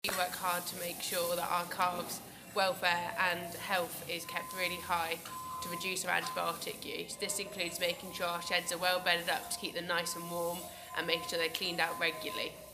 We work hard to make sure that our calves' welfare and health is kept really high to reduce our antibiotic use. This includes making sure our sheds are well bedded up to keep them nice and warm and making sure they're cleaned out regularly.